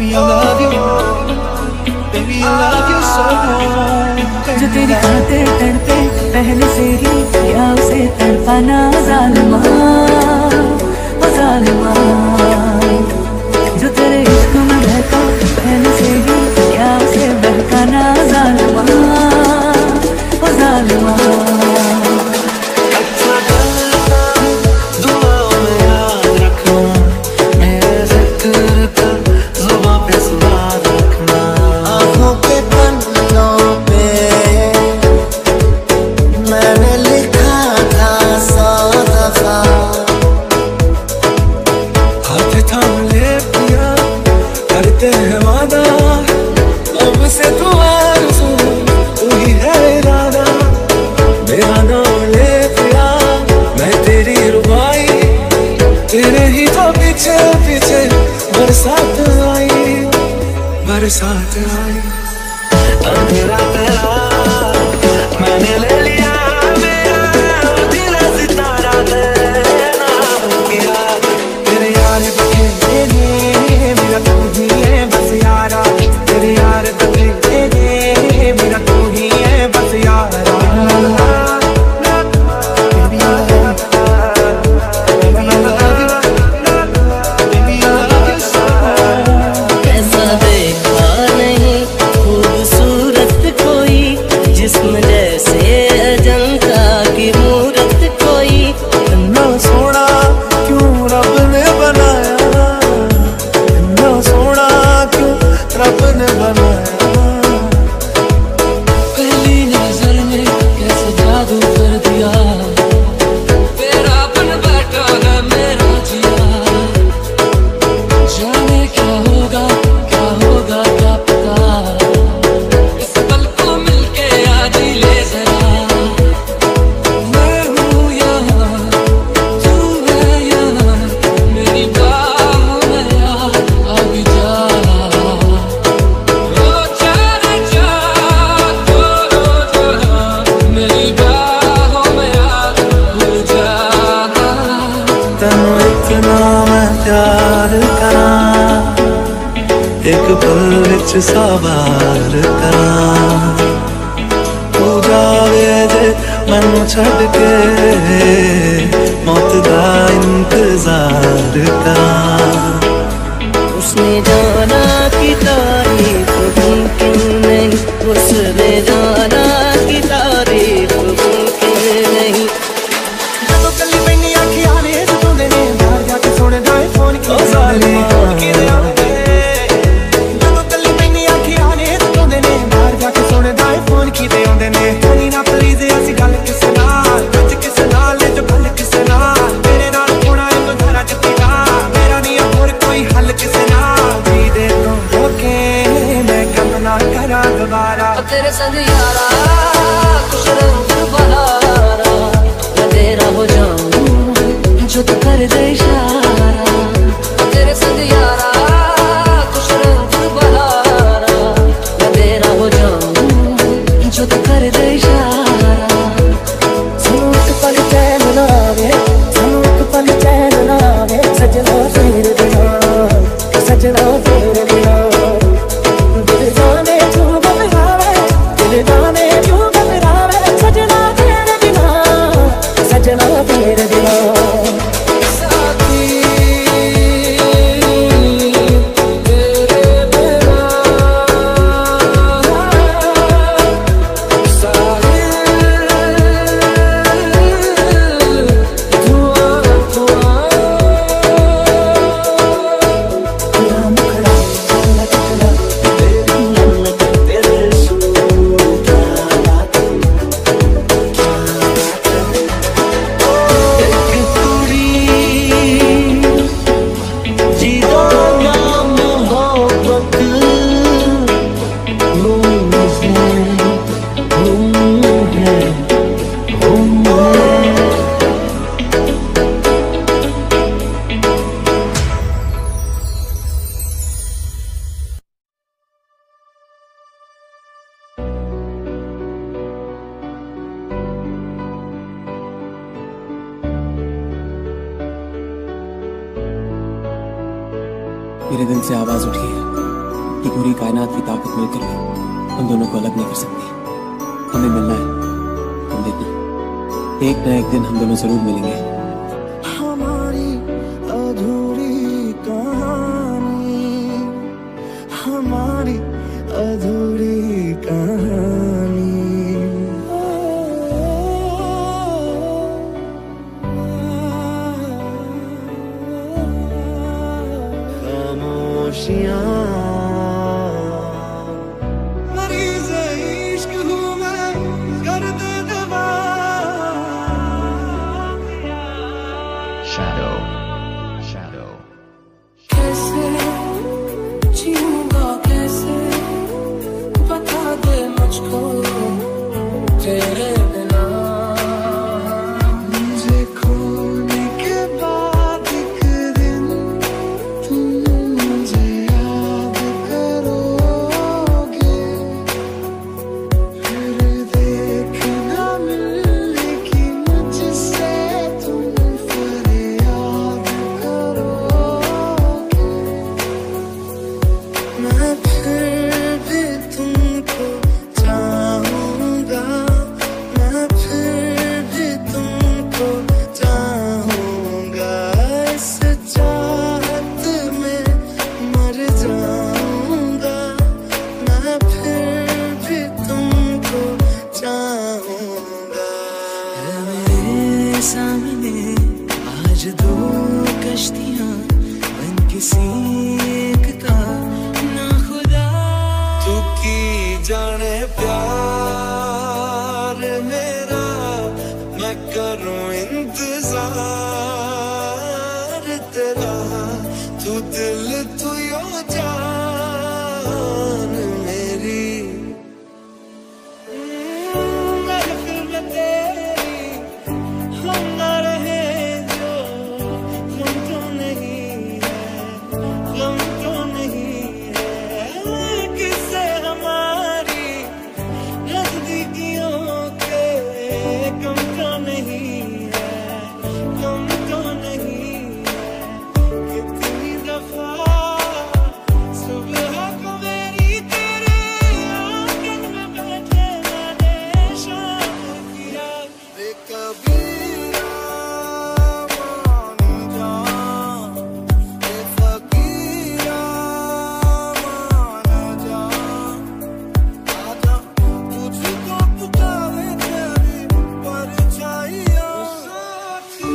I love you, baby I love you so much. जो तेरी खातिर तड़पे पहले से ही या उसे तड़पाना ज़ालिमा, ओ ज़ालिमा। जो तेरे इश्क में बहका पहले से ही या उसे बहकाना ज़ालिमा, ओ ज़ालिमा। बरसात आई अंधेरा तेरा मैंने ले लिया, मेरा दिल सितारा तेरा हो गया। तेरे यार बखेरे मेरा तू ही है बस यारा, तेरे यार बखेरे मेरा तू ही है बस यारा। एक पल विच सवार करा तू जावे जे मैनू छड़ के मौत दा इंतजार करा। उसने जाना कि तारीफ मुमकिन नहीं, उसने जाना कि तारीफ मुमकिन नहीं। जदों कल्ली पैनी अखियां ने जदों ने बाहर जाके सुन जाए फोन की तेरे संग यारा कुछ रंग बहारा, मैं तेरा हो जाऊं जो तू कर दे इशारा। तेरे संग यारा कुछ रंग बहारा, मैं तेरा हो जाऊं जो तू कर दे इशारा। सुनो एक पल चैन लावे, सुनो एक पल चैन लावे, सजना तेरे बिना, सजना तेरे बिना। दिल जाने तू घबरावे, दिल जाने तू घबरावे, सजना तेरे बिना, सजना तेरे बिना। मेरे दिल से आवाज उठी है, कि पूरी कायनात की ताकत मिलकर भी हम दोनों को अलग नहीं कर सकती। हमें मिलना है, हम देखना एक ना एक दिन हम दोनों जरूर मिलेंगे। हमारी अधूरी कहानी, हमारी अधूरी कहानी। खामोशियाँ मरीज़ इश्क हूँ मैं, कर दे दवा। Shadow, shadow. कैसे जीऊंगा, कैसे बता दे मुझको तेरे बिना। मुझे खोने के बाद एक दिन तुम मुझे याद करोगे, फिर देखना मिलेगी मुझसे तुम फरियाद करोगे। मैं फिर भी तुमको चाहूँगा, मैं फिर भी तुमको चाहूँगा। इस चाहत में मर जाऊँगा, मैं फिर भी तुमको चाहूँगा। मेरे सामने आज दो कश्तियाँ बन किसी एक का ना खुदा। तू की जाने प्यार मेरा, मैं करूं इंतजार तेरा। तू दिल तू यो जान मेरी। महफिल में तेरी हम ना रहे जो, हम तो नहीं है, हम तो नहीं है। किससे हमारी नजदीकियों के कम तो नहीं है, कम तो नहीं है। कितनी दफा सुबह को मेरी तेरे आंगन में बैठे मैंने शाम किया। बेकबीरा मान जा, बेफकीरा मान जा। आजा तुझको पुकारे तेरी परछाइयाँ। साथी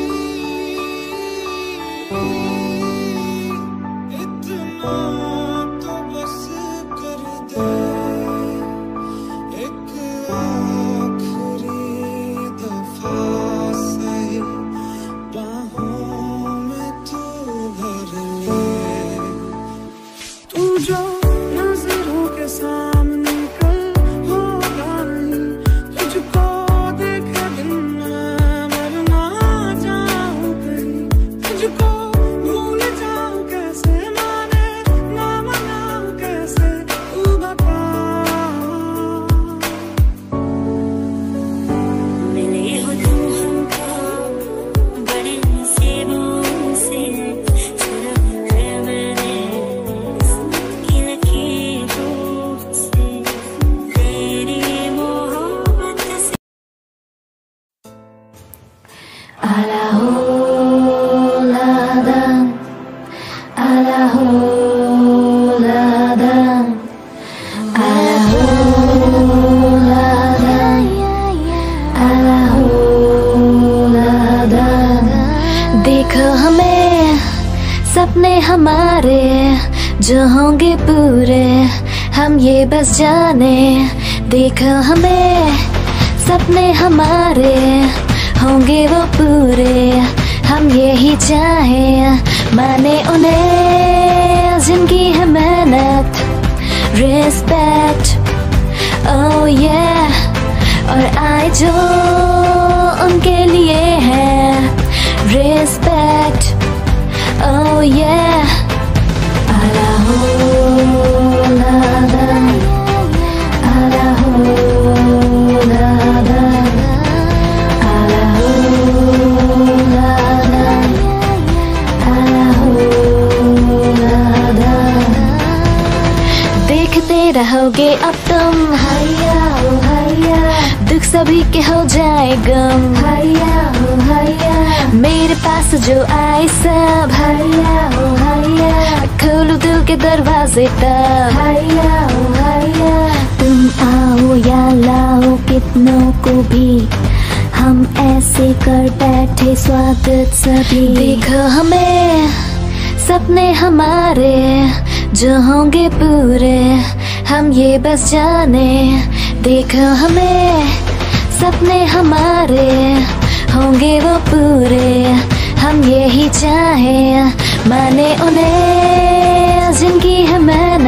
इतना तो बस कर दे, एक आखिरी दफा सही बाहों में तू भर ले। तू जो नजरों के सामने कल होगा नहीं, तुझको देखे बिन मैं मर ना जाऊं कहीं। तुझको भूल जाऊं कैसे, माने ना मनाऊं कैसे, तू बता। मिले हो तुम हमको बड़े नसीबों से, सिर्फ है मैंने किस्मत की लकीरों से, तेरी मोहब्बत से। Alaholadam, alaholadam, alaholadam, alaholadam. देखो हमें सपने हमारे जो होंगे पूरे, हम ये बस जाने। देखो हमें सपने हमारे होंगे वो पूरे, हम यही चाहें। माने उन्हें जिनकी है मेहनत, रिस्पेक्ट, oh yeah, और आए जो उनके लिए है, respect, oh yeah. Alaholadam, alaholadam, alaholadam, alaholadam. रहोगे अब तुम, हैया ओ हैया, दुख सभी के हो जाए गम, हैया ओ हैया, मेरे पास जो आए सब, हैया ओ हैया, खोलो दिल के दरवाजे तब, हैया ओ हैया, तुम आओ या लाओ कितनों को भी, हम ऐसे कर बैठे स्वागत सभी। देखो हमें सपने हमारे जो होंगे पूरे, हम ये बस जाने। देखो हमें सपने हमारे होंगे वो पूरे, हम यही चाहे, माने उन्हें जिनकी है मैं